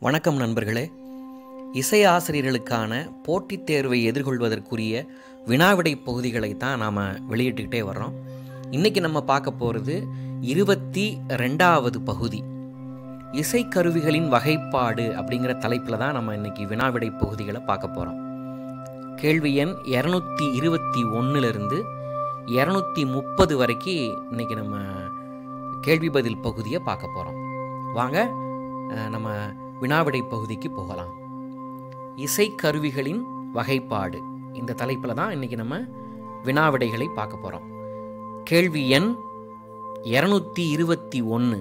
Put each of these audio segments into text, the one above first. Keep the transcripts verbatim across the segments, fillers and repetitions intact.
வணக்கம் நண்பர்களே. இசை ஆசிரியர்களுக்கான போட்டித் தேர்வை எதிர்கொள்வதற்குரிய வினாவிடை பகுதிகளை தான் நாம் வெளியிட்டுக்கிட்டே வர்றோம். இன்றைக்கி நம்ம பார்க்க போகிறது இருபத்தி ரெண்டாவது பகுதி, இசைக்கருவிகளின் வகைப்பாடு அப்படிங்கிற தலைப்பில் தான் நம்ம இன்றைக்கி வினாவிடை பகுதிகளை பார்க்க போகிறோம். கேள்வி எண் இரநூத்தி இருபத்தி ஒன்றுலேருந்து இரநூத்தி முப்பது வரைக்கும் இன்றைக்கி நம்ம கேள்வி பதில் பகுதியை பார்க்க போகிறோம். வாங்க நம்ம வினாவிடை பகுதிக்கு போகலாம். இசைக்கருவிகளின் வகைப்பாடு இந்த தலைப்பில் தான் இன்றைக்கி நம்ம வினாவிடைகளை பார்க்க போகிறோம். கேள்வி எண் இரநூத்தி இருபத்தி ஒன்று,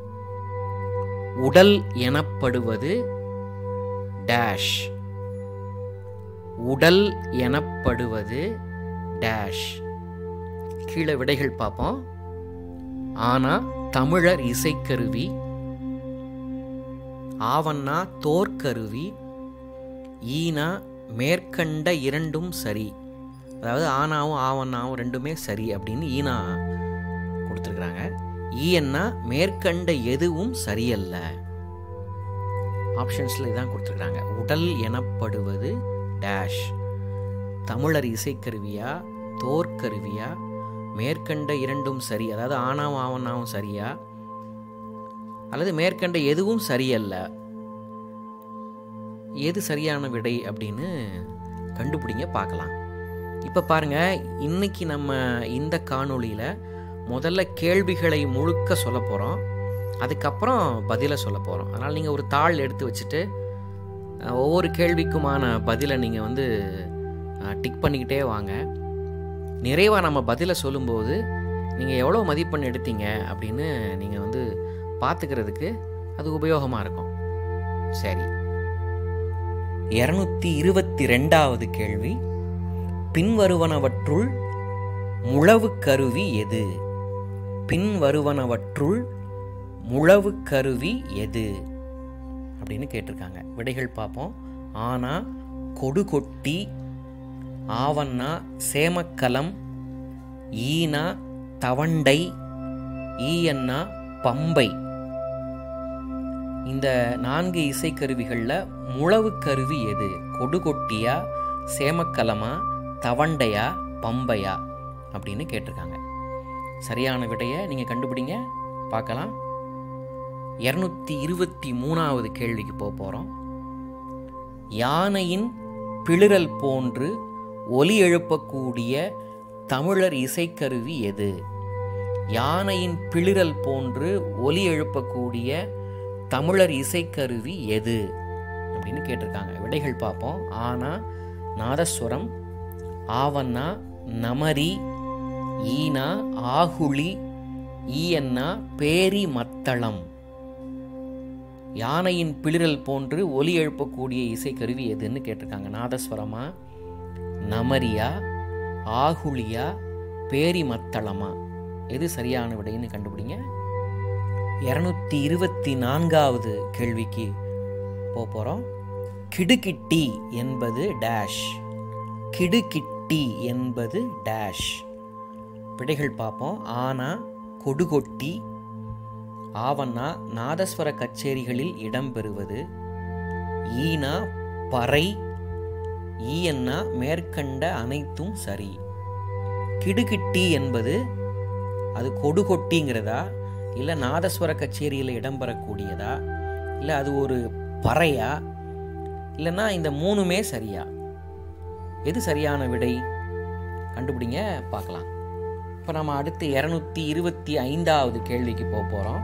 உடல் எனப்படுவது டேஷ். உடல் எனப்படுவது டேஷ். கீழே விடைகள் பார்ப்போம். ஆனா தமிழர் இசைக்கருவி, ஆவண்ணா தோற்கருவி, ஈனா மேற்கண்ட இரண்டும் சரி. அதாவது ஆனாவும் ஆவண்ணாவும் ரெண்டுமே சரி அப்படின்னு ஈனா கொடுத்துருக்குறாங்க. ஈயன்னா மேற்கண்ட எதுவும் சரியல்ல. ஆப்ஷன்ஸில் இதான் கொடுத்துருக்குறாங்க. உடல் எனப்படுவது டேஷ். தமிழர் இசைக்கருவியா, தோற்கருவியா, மேற்கண்ட இரண்டும் சரி, அதாவது ஆனாவும் ஆவண்ணாவும் சரியா, அல்லது மேற்கண்ட எதுவும் சரியல்ல, எது சரியான விடை அப்படின்னு கண்டுபிடிங்க, பார்க்கலாம். இப்போ பாருங்க, இன்னைக்கு நம்ம இந்த காணொளியில் முதல்ல கேள்விகளை முழுக்க சொல்ல போகிறோம், அதுக்கப்புறம் பதிலை சொல்ல போகிறோம். அதனால் நீங்கள் ஒரு தாள் எடுத்து வச்சுட்டு ஒவ்வொரு கேள்விக்குமான பதிலை நீங்கள் வந்து டிக் பண்ணிக்கிட்டே வாங்க. நிறைவாக நம்ம பதிலை சொல்லும்போது நீங்கள் எவ்வளோ மதிப்பெண் எடுத்தீங்க அப்படின்னு நீங்கள் வந்து பார்த்துக்கிறதுக்கு அது உபயோகமாக இருக்கும். சரி, இருநூத்தி இருபத்தி ரெண்டாவது கேள்வி, பின்வருவனவற்றுள் முழவு கருவி எது? பின்வருவனவற்றுள் முழவு கருவி எது அப்படின்னு கேட்டிருக்காங்க. விடைகள் பார்ப்போம். ஆனா கொடுகொட்டி, ஆவண்ணா சேமக்கலம், ஈனா தவண்டை, ஈயண்ணா பம்பை. இந்த நான்கு இசைக்கருவிகளில் முழவு கருவி எது? கொடுகொட்டியா, சேமக்கலமா, தவண்டையா, பம்பையா அப்படின்னு கேட்டிருக்காங்க. சரியான விடையை நீங்கள் கண்டுபிடிங்க, பார்க்கலாம். இரநூத்தி இருபத்தி மூணாவது கேள்விக்கு போக போகிறோம். யானையின் பிளிரல் போன்று ஒலி எழுப்பக்கூடிய தமிழர் இசைக்கருவி எது? யானையின் பிளிரல் போன்று ஒலி எழுப்பக்கூடிய தமிழர் இசைக்கருவி எது அப்படின்னு கேட்டிருக்காங்க. விடைகள் பார்ப்போம். ஆனா நாதஸ்வரம், ஆவண்ணா நமரி, ஈனா ஆகுளி, ஈயண்ணா பேரி மத்தளம். யானையின் பிளிரல் போன்று ஒலி எழுப்பக்கூடிய இசைக்கருவி எதுன்னு கேட்டிருக்காங்க. நாதஸ்வரமா, நமரியா, ஆகுளியா, பேரி மத்தளமா? எது சரியான விடைன்னு கண்டுபிடிங்க. இருநூத்தி இருபத்தி நான்காவது கேள்விக்கு போக போகிறோம். கிடுகிட்டி என்பது டேஷ். கிடுகிட்டி என்பது டேஷ். விடைகள் பார்ப்போம். ஆனா கொடுகொட்டி, ஆவண்ணா நாதஸ்வர கச்சேரிகளில் இடம்பெறுவது, ஈனா பறை, ஈயண்ணா மேற்கண்ட அனைத்தும் சரி. கிடுகிட்டி என்பது அது கொடுகொட்டிங்கிறதா, இல்லை நாதஸ்வர கச்சேரியில் இடம்பெறக்கூடியதா, இல்லை அது ஒரு பறையா, இல்லைன்னா இந்த மூணுமே சரியா? எது சரியான விடை கண்டுபிடிங்க, பார்க்கலாம். இப்போ நம்ம அடுத்து இரநூத்தி இருபத்தி ஐந்தாவது கேள்விக்கு போக போகிறோம்.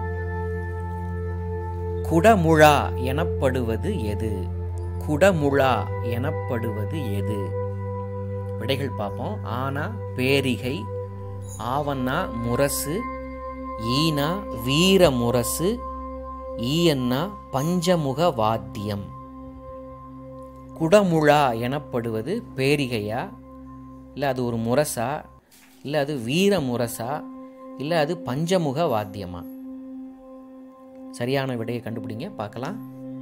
குடமுழா எனப்படுவது எது? குடமுழா எனப்படுவது எது? விடைகள் பார்ப்போம். ஆனா பேரிகை, ஆவண்ணா முரசு, ஈனா வீர முரசு, ஈயண்ணா பஞ்சமுக வாத்தியம். குடமுழா எனப்படுவது பேரிகையா, இல்லை அது ஒரு முரசா, இல்லை அது வீர முரசா, இல்லை அது பஞ்சமுக வாத்தியமா? சரியான விடையை கண்டுபிடிங்க, பார்க்கலாம்.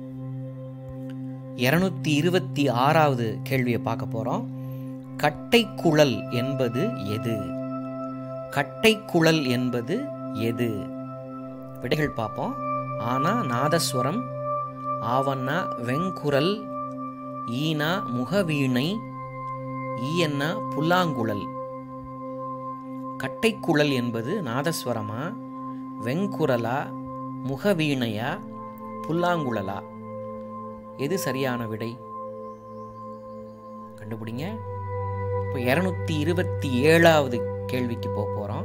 இருநூத்தி இருபத்தி ஆறாவது கேள்வியை பார்க்க போகிறோம். கட்டைக்குழல் என்பது எது? கட்டைக்குழல் என்பது எது? விடைகள் பார்ப்போம். ஆனா நாதஸ்வரம், ஆவண்ணா வெங்குரல், ஈனா முகவீணை, ஈயன்னா புல்லாங்குழல். கட்டைக்குழல் என்பது நாதஸ்வரமா, வெங்குரலா, முகவீணையா, புல்லாங்குழலா? எது சரியான விடை? கண்டுபிடிங்க. இப்போ இருநூத்தி இருபத்தி ஏழாவது கேள்விக்கு போக போகிறோம்.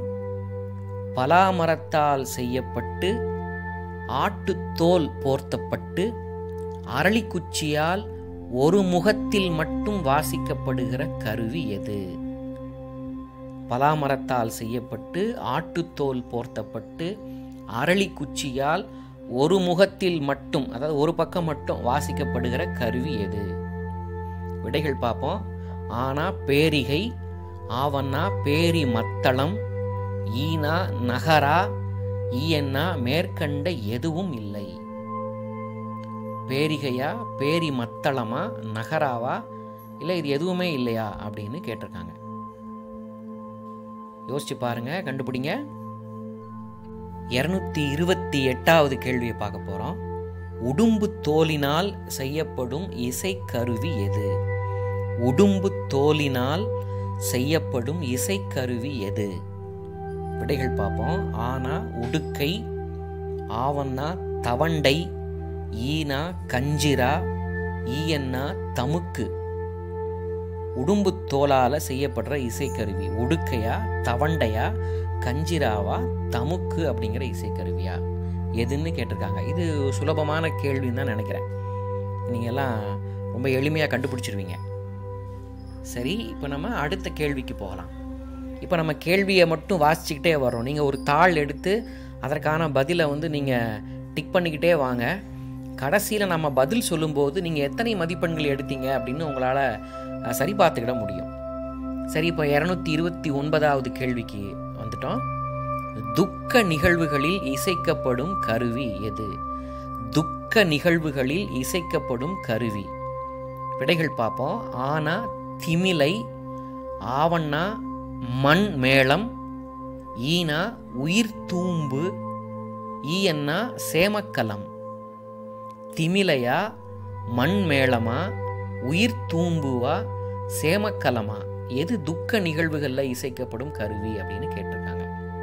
பலாமரத்தால் செய்யப்பட்டு ஆட்டுத்தோல் போர்த்தப்பட்டு அரளிக்குச்சியால் ஒரு முகத்தில் மட்டும் வாசிக்கப்படுகிற கருவி எது? பலாமரத்தால் செய்யப்பட்டு ஆட்டுத்தோல் போர்த்தப்பட்டு அரளிக்குச்சியால் ஒரு முகத்தில் மட்டும், அதாவது ஒரு பக்கம் மட்டும் வாசிக்கப்படுகிற கருவி எது? விடைகள் பார்ப்போம். ஆனா பேரிகை, ஆவண்ணா பேரி மத்தளம், ஈனா நகரா, ஈயன்னா மேற்கண்ட எதுவும் இல்லை. பேரிகையா, பேரி மத்தளமா, நகராவா, இல்லை இது எதுவுமே இல்லையா அப்படின்னு கேட்டிருக்காங்க. யோசிச்சு பாருங்க, கண்டுபிடிங்க. இருநூத்தி இருபத்தி எட்டாவது கேள்வியை பார்க்க போறோம். உடும்பு தோலினால் செய்யப்படும் இசைக்கருவி எது? உடும்பு தோலினால் செய்யப்படும் இசைக்கருவி எது? விடைகள் பார்ப்போம். ஆனா உடுக்கை, ஆவண்ணா தவண்டை, ஈனா கஞ்சிரா, ஈயன்னா தமுக்கு. உடும்பு தோலால செய்யப்படுற இசைக்கருவி உடுக்கையா, தவண்டையா, கஞ்சிராவா, தமுக்கு அப்படிங்கிற இசைக்கருவியா? எதுன்னு கேட்டிருக்காங்க. இது சுலபமான கேள்வின்னு தான் நினைக்கிறேன். நீங்கள் எல்லாம் ரொம்ப எளிமையாக கண்டுபிடிச்சிருவீங்க. சரி, இப்போ நம்ம அடுத்த கேள்விக்கு போகலாம். இப்போ நம்ம கேள்வியை மட்டும் வாசிச்சுக்கிட்டே வரோம். நீங்கள் ஒரு தாள் எடுத்து அதற்கான பதிலை வந்து நீங்கள் டிக் பண்ணிக்கிட்டே வாங்க. கடைசியில் நம்ம பதில் சொல்லும்போது நீங்கள் எத்தனை மதிப்பெண்கள் எடுத்தீங்க அப்படின்னு உங்களால் சரி பார்த்துக்கிட முடியும். சரி, இப்போ இரநூத்தி இருபத்தி ஒன்பதாவது கேள்விக்கு வந்துட்டோம். துக்க நிகழ்வுகளில் இசைக்கப்படும் கருவி எது? துக்க நிகழ்வுகளில் இசைக்கப்படும் கருவி. விடைகள் பார்ப்போம். ஆனா திமிலை, ஆவண்ணா மண் மேளம், ஈனா உயிர் தூம்பு, ஈயன்னா சேமக்கலம். திமிலையா, மண் மேளமா, உயிர் தூம்புவா, சேமக்கலமா? எது துக்க நிகழ்வுகளில் இசைக்கப்படும் கருவி அப்படின்னு கேட்டிருக்காங்க.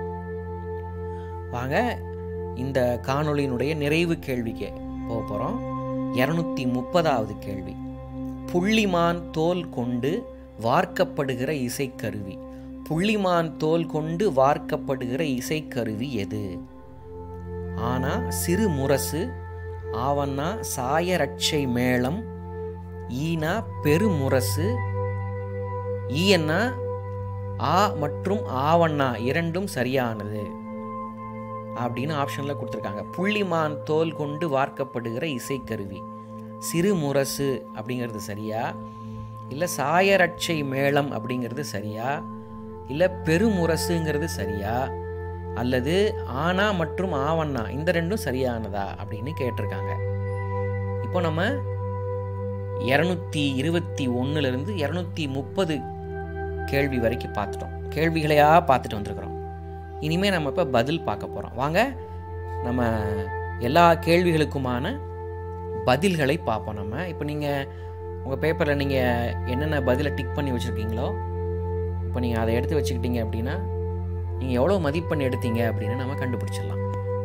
வாங்க இந்த காணொளியினுடைய நிறைவு கேள்விக்கு போக போகிறோம். இரநூத்தி முப்பதாவது கேள்வி. புள்ளிமான் தோல் கொண்டு வார்க்கப்படுகிற இசைக்கருவி. புள்ளிமான் தோல் கொண்டு வார்க்கப்படுகிற இசைக்கருவி எது? ஆனா சிறு முரசு, ஆவண்ணா சாயரட்சை மேளம், ஈனா பெருமுரசு, ஈயன்னா ஆ மற்றும் ஆவண்ணா இரண்டும் சரியானது அப்படின்னு ஆப்ஷன்ல கொடுத்துருக்காங்க. புள்ளிமான் தோல் கொண்டு வார்க்கப்படுகிற இசைக்கருவி சிறு முரசு அப்படிங்கிறது சரியா, இல்லை சாயரட்சை மேளம் அப்படிங்கிறது சரியா, இல்லை பெருமுரசுங்கிறது சரியா, அல்லது ஆனா மற்றும் ஆவண்ணா இந்த ரெண்டும் சரியானதா அப்படின்னு கேட்டிருக்காங்க. இப்போ நம்ம இரநூத்தி இருபத்தி ஒன்னுலேருந்து இரநூத்தி முப்பது கேள்வி வரைக்கும் பார்த்துட்டோம். கேள்விகளையா பார்த்துட்டு வந்துருக்குறோம். இனிமேல் நம்ம இப்போ பதில் பார்க்க போகிறோம். வாங்க நம்ம எல்லா கேள்விகளுக்குமான பதில்களை பார்ப்போம். நம்ம இப்போ நீங்கள் உங்கள் பேப்பரில் நீங்கள் என்னென்ன பதிலை டிக் பண்ணி வச்சுருக்கீங்களோ இப்போ நீங்கள் அதை எடுத்து வச்சுக்கிட்டீங்க அப்படின்னா நீங்கள் எவ்வளோ மதிப்பெண் எடுத்தீங்க அப்படின்னு நம்ம கண்டுபிடிச்சிடலாம்.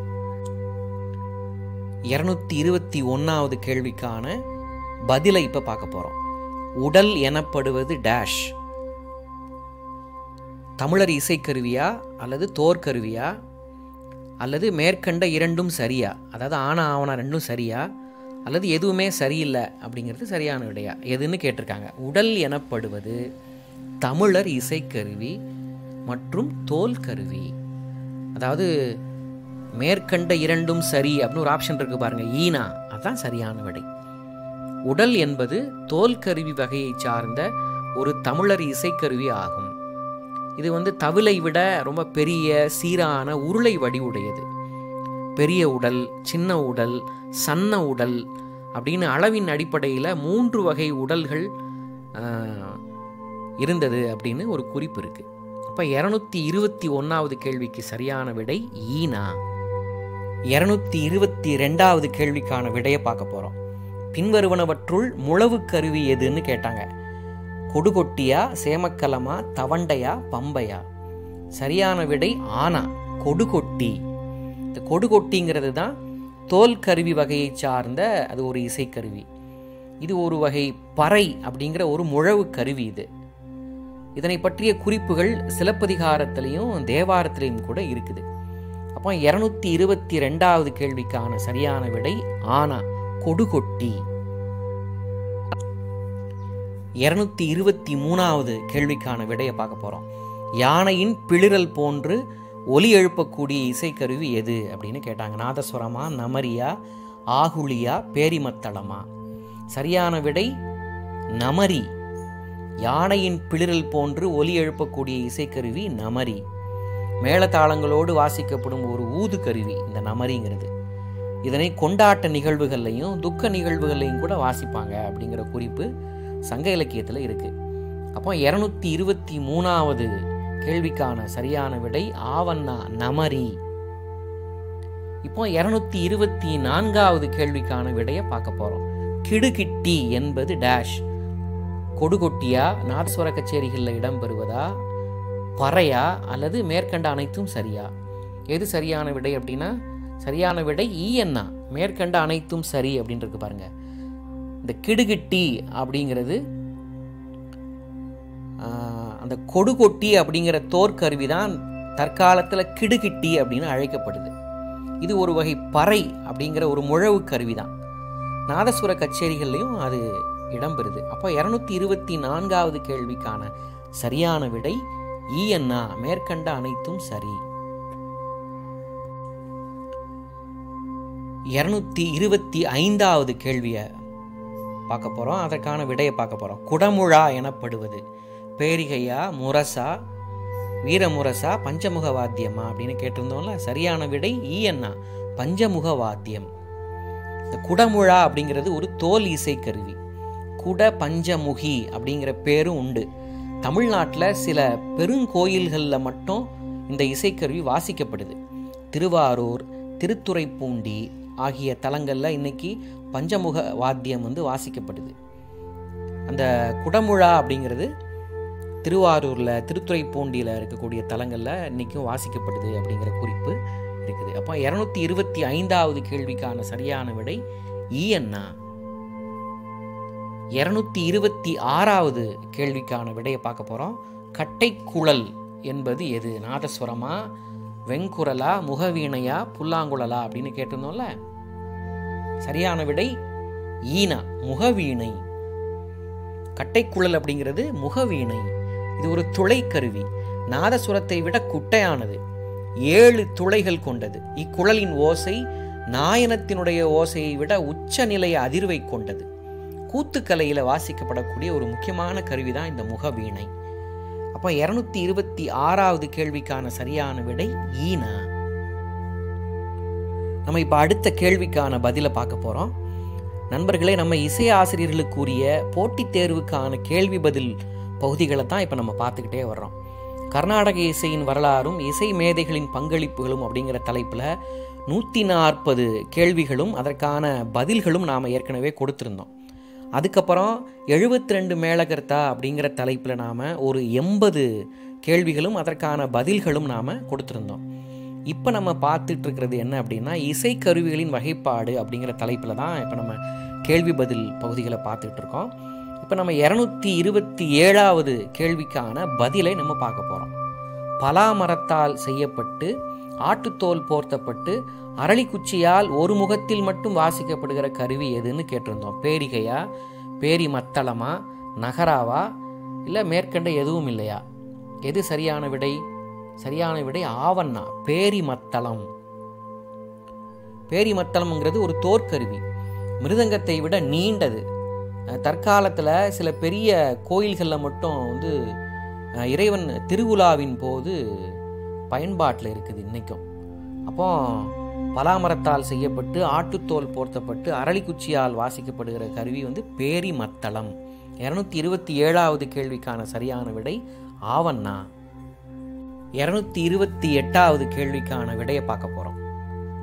இரநூத்தி இருபத்தி ஒன்றாவது கேள்விக்கான பதிலை இப்போ பார்க்க போகிறோம். உடல் எனப்படுவது டேஷ். தமிழர் இசைக்கருவியா அல்லது தோற்கருவியா அல்லது மேற்கண்ட இரண்டும் சரியா, அதாவது ஆனா ஆவணா ரெண்டும் சரியா, அல்லது எதுவுமே சரியில்லை அப்படிங்கிறது சரியான விடையா எதுன்னு கேட்டிருக்காங்க. உடல் எனப்படுவது தமிழர் இசைக்கருவி மற்றும் தோல் கருவி. அதாவது மேற்கண்ட இரண்டும் சரி அப்படின்னு ஒரு ஆப்ஷன் இருக்கு பாருங்க, ஈனா, அதுதான் சரியான விடை. உடல் என்பது தோல் கருவி வகையை சார்ந்த ஒரு தமிழர் இசைக்கருவி ஆகும். இது வந்து தவிலை விட ரொம்ப பெரிய சீரான உருளை வடிவுடையது. பெரிய உடல், சின்ன உடல், சன்ன உடல் அப்படின்னு அளவின் அடிப்படையில் மூன்று வகை உடல்கள் இருந்தது அப்படின்னு ஒரு குறிப்பு இருக்கு. அப்போ இரநூத்தி இருபத்தி ஒன்றாவது கேள்விக்கு சரியான விடை ஈனா. இருநூத்தி இருபத்தி ரெண்டாவது கேள்விக்கான விடையை பார்க்க போறோம். பின்வருவனவற்றுள் முழவு கருவி எதுன்னு கேட்டாங்க. கொடுகொட்டியா, சேமக்கலமா, தவண்டையா, பம்பையா? சரியான விடை ஆனா, கொடுகொட்டி. இந்த கொடுகொட்டிங்கிறது தான் தோல் கருவி வகையை சார்ந்த அது ஒரு இசைக்கருவி. இது ஒரு வகை பறை அப்படிங்கிற ஒரு முழவு கருவி. இது இதனை பற்றிய குறிப்புகள் சிலப்பதிகாரத்திலையும் தேவாரத்திலையும் கூட இருக்குது. அப்போ இருநூத்தி இருபத்தி ரெண்டாவது கேள்விக்கான சரியான விடை ஆனா, கொடுகொட்டி. இருநூத்தி இருபத்தி மூணாவது கேள்விக்கான விடையை பார்க்க போறோம். யானையின் பிளிரல் போன்று ஒலி எழுப்பக்கூடிய இசைக்கருவி எது அப்படின்னு கேட்டாங்க. நாதஸ்வரமா, நமரியா, ஆகுளியா, பேரிமத்தளமா? சரியான விடை நமரி. யானையின் பிளிரல் போன்று ஒலி எழுப்பக்கூடிய இசைக்கருவி நமரி. மேளதாளங்களோடு வாசிக்கப்படும் ஒரு ஊது கருவி இந்த நமரிங்கிறது. இதனை கொண்டாட்ட நிகழ்வுகள்லையும் துக்க நிகழ்வுகள்லையும் கூட வாசிப்பாங்க அப்படிங்கிற குறிப்பு சங்க இலக்கியத்தில் இருக்கு. அப்போ இருநூத்தி இருபத்தி மூணாவது கேள்விக்கான சரியான விடை ஆவண்ணா, நமரி. இப்போ இருநூத்தி இருபத்தி நான்காவது கேள்விக்கான விடையை பார்க்க போறோம். கிடுகிட்டி என்பது டேஷ். கொடுகொட்டியா, நாதஸ்வர கச்சேரிகளில் இடம்பெறுவதா, பறையா, அல்லது மேற்கண்ட அனைத்தும் சரியா? எது சரியான விடை அப்படின்னா சரியான விடை ஈயண்ணா, மேற்கண்ட அனைத்தும் சரி அப்படின்றது. பாருங்க, இந்த கிடுகிட்டி அப்படிங்கிறது அந்த கொடுகொட்டி அப்படிங்கிற தோற்கருவி தான் தற்காலத்தில் கிடுகிட்டி அப்படின்னு அழைக்கப்படுது. இது ஒரு வகை பறை அப்படிங்கிற ஒரு முழவு கருவி தான். நாதஸ்வர கச்சேரிகள்லையும் அது இடம்பெறுது. அப்போ இருநூத்தி இருபத்தி நான்காவது கேள்விக்கான சரியான விடை ஈயண்ணா, மேற்கண்ட அனைத்தும் சரி. இருநூத்தி இருபத்தி ஐந்தாவது கேள்வியை பார்க்க போறோம். அதற்கான விடையை பார்க்க போறோம். குடமுழா எனப்படுவது பேரிகையா, முரசா, வீரமுரசா, பஞ்சமுக வாத்தியமா அப்படின்னு கேட்டிருந்தோம்ல. சரியான விடை ஈயண்ணா, பஞ்சமுக வாத்தியம். இந்த குடமுழா அப்படிங்கிறது ஒரு தோல் இசைக்கருவி. குட பஞ்சமுகி அப்படிங்கிற பேரும் உண்டு. தமிழ்நாட்டில் சில பெருங்கோயில்களில் மட்டும் இந்த இசைக்கருவி வாசிக்கப்படுது. திருவாரூர், திருத்துறைப்பூண்டி ஆகிய தலங்களில் இன்னைக்கு பஞ்சமுக வாத்தியம் வந்து வாசிக்கப்படுது. அந்த குடமுழா அப்படிங்கிறது திருவாரூரில், திருத்துறைப்பூண்டியில் இருக்கக்கூடிய தலங்களில் இன்னைக்கும் வாசிக்கப்படுது அப்படிங்கிற குறிப்பு இருக்குது. அப்போ இருநூத்தி இருபத்தி ஐந்தாவது கேள்விக்கான சரியான விடை ஈயண்ணா. இருநூத்தி இருபத்தி ஆறாவது கேள்விக்கான விடையை பார்க்க போறோம். கட்டைக்குழல் என்பது எது? நாதஸ்வரமா, வெங்குரலா, முகவீணையா, புல்லாங்குழலா அப்படின்னு கேட்டிருந்தோம்ல. சரியான விடை ஈனா, முகவீணை. கட்டைக்குழல் அப்படிங்கிறது முகவீணை. இது ஒரு துளை கருவி. நாதசுரத்தை விட குட்டையானது. ஏழு துளைகள் கொண்டது. இக்குழலின் ஓசை நாயனத்தினுடைய ஓசையை விட உச்ச நிலைய அதிர்வை கொண்டது. கூத்துக்கலையில வாசிக்கப்படக்கூடிய ஒரு முக்கியமான கருவி தான் இந்த முகவீணை. அப்ப இருநூத்தி இருபத்தி ஆறாவது கேள்விக்கான சரியான விடை ஈனா. நம்ம இப்ப அடுத்த கேள்விக்கான பதிலை பார்க்க போறோம். நண்பர்களே, நம்ம இசை ஆசிரியர்களுக்குரிய போட்டித் தேர்வுக்கான கேள்வி பதில் பகுதிகளை தான் இப்ப நம்ம பார்த்துக்கிட்டே வர்றோம். கர்நாடக இசையின் வரலாறும் இசை மேதைகளின் பங்களிப்புகளும் அப்படிங்கிற தலைப்புல நூத்தி நாற்பது கேள்விகளும் அதற்கான பதில்களும் நாம ஏற்கனவே கொடுத்திருந்தோம். அதுக்கப்புறம் எழுபத்தி ரெண்டு மேளகர்த்தா அப்படிங்கிற தலைப்பில் நாம் ஒரு எண்பது கேள்விகளும் அதற்கான பதில்களும் நாம் கொடுத்துருந்தோம். இப்போ நம்ம பார்த்துட்டு இருக்கிறது என்ன அப்படின்னா இசைக்கருவிகளின் வகைப்பாடு அப்படிங்கிற தலைப்பில் தான் இப்போ நம்ம கேள்வி பதில் பகுதிகளை பார்த்துட்டு இருக்கோம். இப்போ நம்ம இரநூத்தி இருபத்தி ஏழாவது கேள்விக்கான பதிலை நம்ம பார்க்க போகிறோம். பலாமரத்தால் செய்யப்பட்டு ஆட்டுத்தோல் போர்த்தப்பட்டு அரளிக்குச்சியால் ஒரு முகத்தில் மட்டும் வாசிக்கப்படுகிற கருவி எதுன்னு கேட்டிருந்தோம். பேரிகையா, பேரி மத்தளமா, நகராவா, இல்லை மேற்கண்ட எதுவும் இல்லையா? எது சரியான விடை? சரியான விடை ஆவண்ணா, பேரி மத்தளம். பேரி மத்தளம்ங்கிறது ஒரு தோற்கருவி. மிருதங்கத்தை விட நீண்டது. தற்காலத்தில் சில பெரிய கோயில்களில் மட்டும் வந்து இறைவன் திருவிழாவின் போது பயன்பாட்டில் இருக்குது இன்னைக்கும். அப்போ பலாமரத்தால் செய்யப்பட்டு ஆட்டுத்தோல் போர்த்தப்பட்டு அரளிக்குச்சியால் வாசிக்கப்படுகிற கருவி வந்து பேரி மத்தளம். இருநூத்தி இருபத்தி ஏழாவது கேள்விக்கான சரியான விடை ஆவண்ணா. இருநூத்தி இருபத்தி எட்டாவது கேள்விக்கான விடையை பார்க்க போறோம்.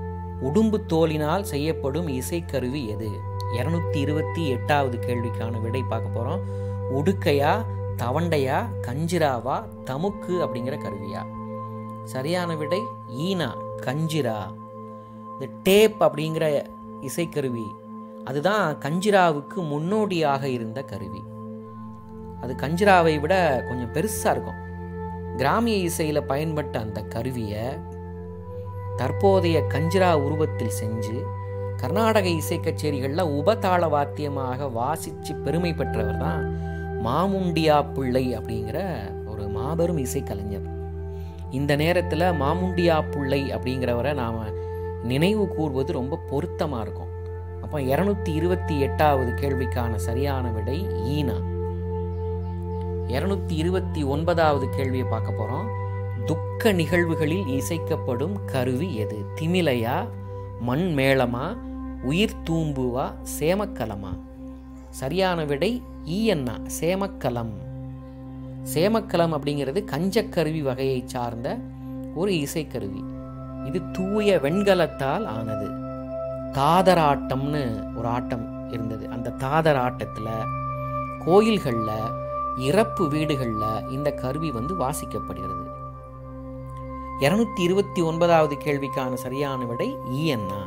உடும்பு தோலினால் செய்யப்படும் இசைக்கருவி எது? இருநூத்தி இருபத்தி எட்டாவது கேள்விக்கான விடை பார்க்க போகிறோம். உடுக்கையா, தவண்டையா, கஞ்சிராவா, தமுக்கு அப்படிங்கிற கருவியா? சரியான விடை ஈனா, கஞ்சிரா. இந்த டேப் அப்படிங்கிற இசைக்கருவி அதுதான் கஞ்சிராவுக்கு முன்னோடியாக இருந்த கருவி. அது கஞ்சிராவை விட கொஞ்சம் பெருசாக இருக்கும். கிராமிய இசையில் பயன்பட்ட அந்த கருவியை தற்போதைய கஞ்சிரா உருவத்தில் செஞ்சு கர்நாடக இசை கச்சேரிகளில் உபதாள வாத்தியமாக வாசித்து பெருமை பெற்றவர் தான் மாமுண்டியா பிள்ளை அப்படிங்கிற ஒரு மாபெரும் இசைக்கலைஞர். இந்த நேரத்தில் மாமுண்டியா பிள்ளை அப்படிங்கிறவரை நாம் நினைவு கூர்வது ரொம்ப பொருத்தமாக இருக்கும். அப்போ இருநூத்தி இருபத்தி எட்டாவது கேள்விக்கான சரியான விடை ஈனா. இருநூத்தி இருபத்தி ஒன்பதாவது கேள்வியை பார்க்க போகிறோம். துக்க நிகழ்வுகளில் இசைக்கப்படும் கருவி எது? திமிலையா, மண் மேளமா, உயிர் தூம்புவா, சேமக்கலமா? சரியான விடை ஈயண்ணா, சேமக்கலம். சேமக்கலம் அப்படிங்கிறது கஞ்சக்கருவி வகையை சார்ந்த ஒரு இசைக்கருவி. இது தூய வெண்கலத்தால் ஆனது. தாதர் ஆட்டம்னு ஒரு ஆட்டம் இருந்தது. அந்த தாதர் ஆட்டத்தில் கோயில்களில், இறப்பு வீடுகளில் இந்த கருவி வந்து வாசிக்கப்படுகிறது. இருநூத்தி இருபத்தி ஒன்பதாவது கேள்விக்கான சரியான விடை ஈயண்ணா.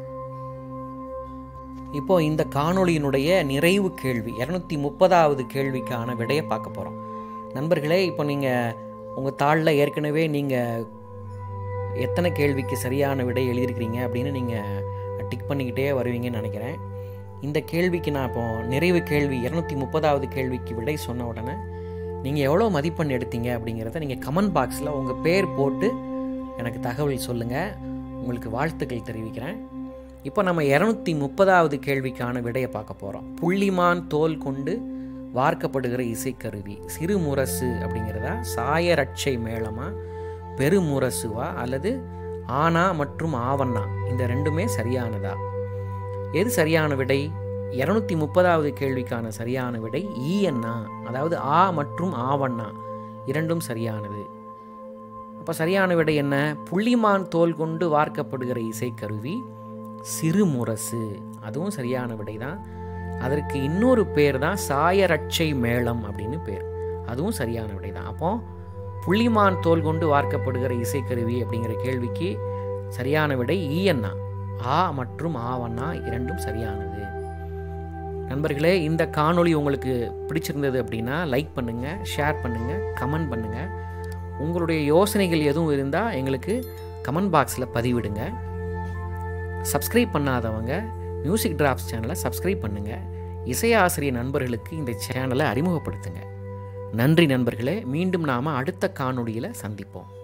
இப்போ இந்த காணொளியினுடைய நிறைவு கேள்வி இருநூத்தி முப்பதாவது கேள்விக்கான விடையை பார்க்க போகிறோம். நண்பர்களே, இப்போ நீங்கள் உங்கள் தாளில் ஏற்கனவே நீங்கள் எத்தனை கேள்விக்கு சரியான விடை எழுதியிருக்கிறீங்க அப்படின்னு நீங்கள் டிக் பண்ணிக்கிட்டே வருவீங்கன்னு நினைக்கிறேன். இந்த கேள்விக்கு நான் இப்போ நிறைவு கேள்வி இருநூத்தி முப்பதாவது கேள்விக்கு விடை சொன்ன உடனே நீங்கள் எவ்வளோ மதிப்பெண் எடுத்தீங்க அப்படிங்கிறத நீங்கள் கமெண்ட் பாக்ஸில் உங்கள் பேர் போட்டு எனக்கு தகவல் சொல்லுங்கள். உங்களுக்கு வாழ்த்துக்கள் தெரிவிக்கிறேன். இப்போ நம்ம இரநூத்தி முப்பதாவது கேள்விக்கான விடையை பார்க்க போகிறோம். புள்ளிமான் தோல் கொண்டு வார்க்கப்படுகிற இசைக்கருவி சிறு முரசு அப்படிங்கிறதா, சாயரட்சை மேளமா, பெருமுரசுவா, அல்லது ஆனா மற்றும் ஆவண்ணா? இந்த ரெண்டுமே சரியானதா? எது சரியான விடை? இருநூத்தி முப்பதாவது கேள்விக்கான சரியான விடை ஈயண்ணா, அதாவது ஆ மற்றும் ஆவண்ணா இரண்டும் சரியானது. அப்போ சரியான விடை என்ன? புள்ளிமான் தோல் கொண்டு வார்க்கப்படுகிற இசைக்கருவி சிறு முரசு, அதுவும் சரியான விடை தான். அதற்கு இன்னொரு பேர் தான் சாயரட்சை மேளம் அப்படின்னு பேர், அதுவும் சரியான விடை தான். அப்போ புள்ளிமான் தோல் கொண்டு வார்க்கப்படுகிற இசைக்கருவி அப்படிங்கிற கேள்விக்கு சரியான விடை ஈயண்ணா, ஆ மற்றும் ஆவண்ணா இரண்டும் சரியானது. நண்பர்களே, இந்த காணொளி உங்களுக்கு பிடிச்சிருந்தது அப்படின்னா லைக் பண்ணுங்கள், ஷேர் பண்ணுங்கள், கமெண்ட் பண்ணுங்கள். உங்களுடைய யோசனைகள் எதுவும் இருந்தால் எங்களுக்கு கமெண்ட் பாக்ஸில் பதிவிடுங்க. சப்ஸ்கிரைப் பண்ணாதவங்க மியூசிக் டிராப்ஸ் சேனலை சப்ஸ்கிரைப் பண்ணுங்கள். இசையாசிரியர் நண்பர்களுக்கு இந்த சேனலை அறிமுகப்படுத்துங்க. நன்றி நண்பர்களே. மீண்டும் நாம் அடுத்த காணொளியில் சந்திப்போம்.